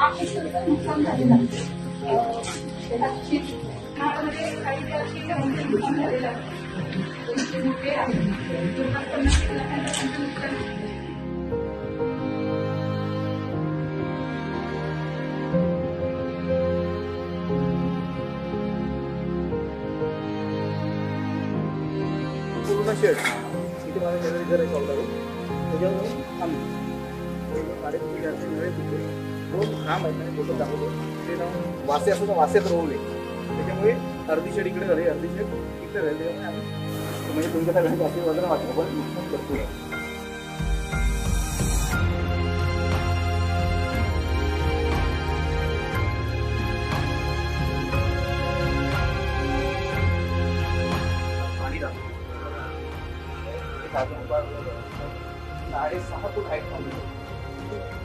बाकीचं नुकसान झालेलं आहे. त्याला शेतमालामध्ये काही शेतकऱ्यांचं नुकसान झालेलं आहे. मोठे आहे 50 लाखांचं नुकसान. पूर्ण शेड इथे मला वेगळी घर आहे कॉल त्याच्यावर आम्ही 3.5 हजार वेळे तुटले 2 खांब आहेत म्हणजे फोटो दाखवतो ते जाऊन वासे असं वासेत रोवले त्याच्यामुळे अर्धी शेड इकडे झाली अर्धी शेड इकडे झाली त्यामुळे आम्ही म्हणजे तुमच्या सगळ्यांच्या आशीर्वादाने वाटलं पण नुकसान भरपूर आहे. पाणी जातं 6.5 फूट हाईट